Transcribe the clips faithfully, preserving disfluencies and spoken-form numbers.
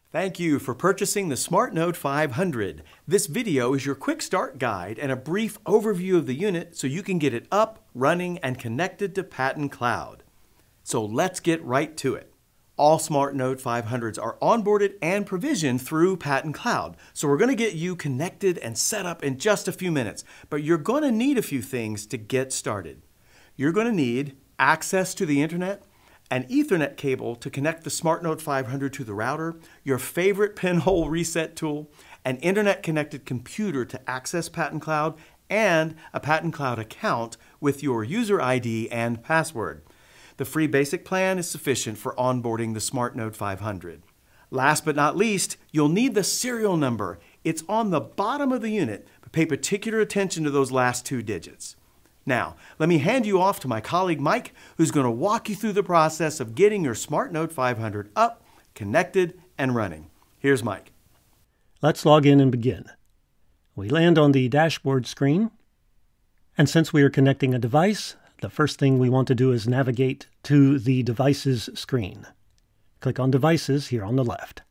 Thank you for purchasing the SmartNode five hundred. This video is your quick start guide and a brief overview of the unit so you can get it up, running, and connected to Patton Cloud. So let's get right to it. All SmartNode five hundreds are onboarded and provisioned through Patton Cloud. So we're going to get you connected and set up in just a few minutes. But you're going to need a few things to get started. You're going to need access to the internet, an Ethernet cable to connect the SmartNode five hundred to the router, your favorite pinhole reset tool, an internet-connected computer to access Patton Cloud, and a Patton Cloud account with your user I D and password. The free basic plan is sufficient for onboarding the SmartNode five hundred. Last but not least, you'll need the serial number. It's on the bottom of the unit, but pay particular attention to those last two digits. Now, let me hand you off to my colleague Mike, who's going to walk you through the process of getting your SmartNode five hundred up, connected, and running. Here's Mike. Let's log in and begin. We land on the dashboard screen, and since we are connecting a device, the first thing we want to do is navigate to the Devices screen. Click on Devices here on the left.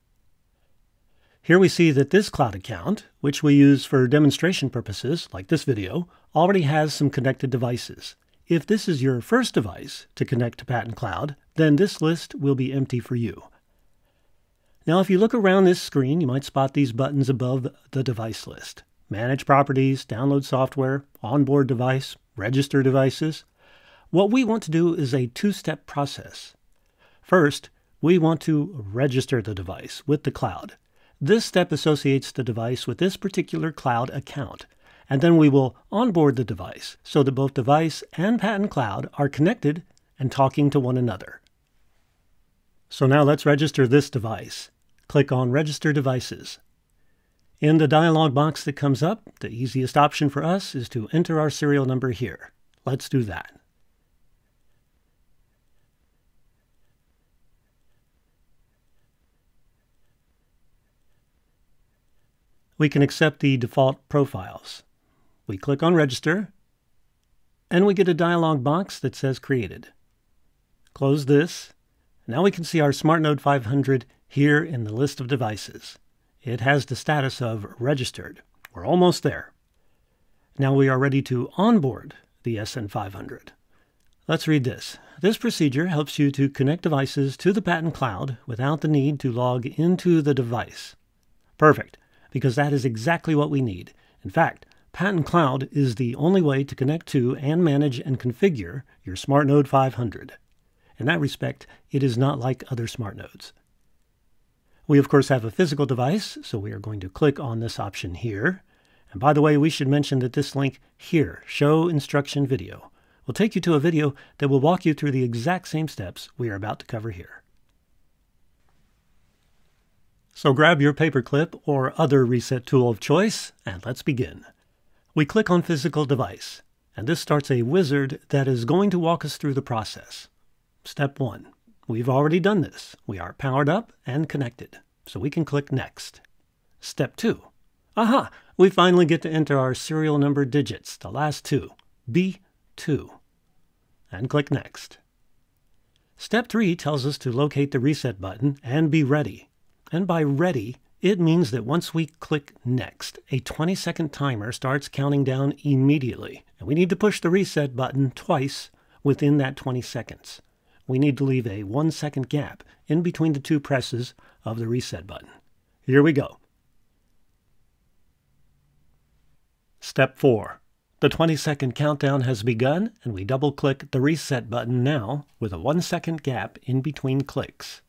Here we see that this cloud account, which we use for demonstration purposes, like this video, already has some connected devices. If this is your first device to connect to Patton Cloud, then this list will be empty for you. Now, if you look around this screen, you might spot these buttons above the device list. Manage properties, download software, onboard device, register devices. What we want to do is a two-step process. First, we want to register the device with the cloud. This step associates the device with this particular cloud account, and then we will onboard the device so that both device and Patton Cloud are connected and talking to one another. So now let's register this device. Click on Register Devices. In the dialog box that comes up, the easiest option for us is to enter our serial number here. Let's do that. We can accept the default profiles. We click on Register, and we get a dialog box that says Created. Close this. Now we can see our SmartNode five hundred here in the list of devices. It has the status of Registered. We're almost there. Now we are ready to onboard the S N five hundred. Let's read this. This procedure helps you to connect devices to the Patton Cloud without the need to log into the device. Perfect. Because that is exactly what we need. In fact, Patton Cloud is the only way to connect to and manage and configure your SmartNode five hundred. In that respect, it is not like other SmartNodes. We of course have a physical device, so we are going to click on this option here. And by the way, we should mention that this link here, Show Instruction Video, will take you to a video that will walk you through the exact same steps we are about to cover here. So grab your paperclip or other reset tool of choice, and let's begin. We click on Physical Device, and this starts a wizard that is going to walk us through the process. Step one. We've already done this. We are powered up and connected, so we can click Next. Step two. Aha! We finally get to enter our serial number digits, the last two, B two, and click Next. Step three tells us to locate the reset button and be ready. And by ready, it means that once we click Next, a twenty second timer starts counting down immediately. And we need to push the reset button twice within that twenty seconds. We need to leave a one second gap in between the two presses of the reset button. Here we go. Step four. The twenty second countdown has begun, and we double click the reset button now with a one second gap in between clicks.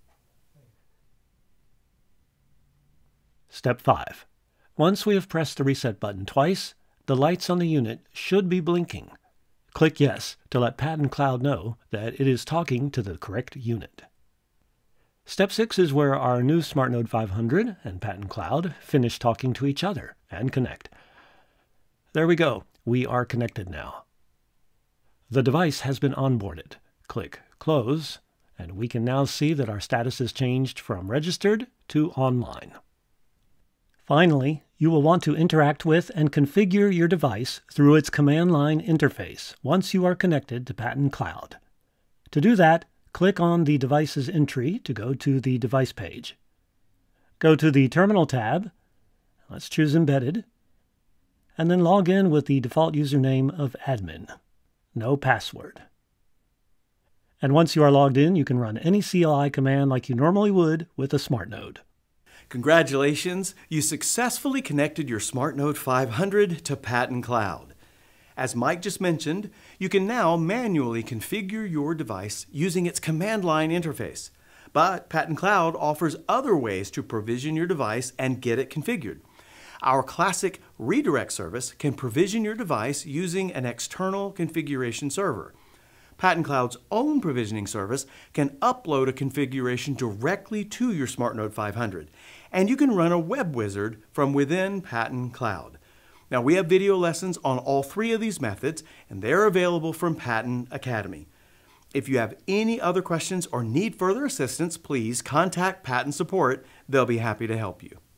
Step five. Once we have pressed the reset button twice, the lights on the unit should be blinking. Click Yes to let Patton Cloud know that it is talking to the correct unit. Step six is where our new SmartNode five hundred and Patton Cloud finish talking to each other and connect. There we go. We are connected now. The device has been onboarded. Click Close, and we can now see that our status has changed from registered to online. Finally, you will want to interact with and configure your device through its command line interface once you are connected to Patton Cloud. To do that, click on the device's entry to go to the device page. Go to the Terminal tab. Let's choose Embedded. And then log in with the default username of admin. No password. And once you are logged in, you can run any C L I command like you normally would with a SmartNode. Congratulations! You successfully connected your SmartNode five hundred to Patton Cloud. As Mike just mentioned, you can now manually configure your device using its command line interface. But Patton Cloud offers other ways to provision your device and get it configured. Our classic redirect service can provision your device using an external configuration server. Patton Cloud's own provisioning service can upload a configuration directly to your SmartNode five hundred, and you can run a web wizard from within Patton Cloud. Now, we have video lessons on all three of these methods, and they're available from Patton Academy. If you have any other questions or need further assistance, please contact Patton Support. They'll be happy to help you.